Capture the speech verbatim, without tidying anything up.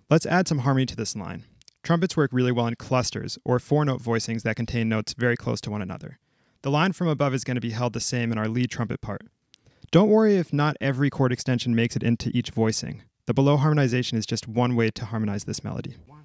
Let's add some harmony to this line. Trumpets work really well in clusters, or four-note voicings that contain notes very close to one another. The line from above is going to be held the same in our lead trumpet part. Don't worry if not every chord extension makes it into each voicing. The below harmonization is just one way to harmonize this melody.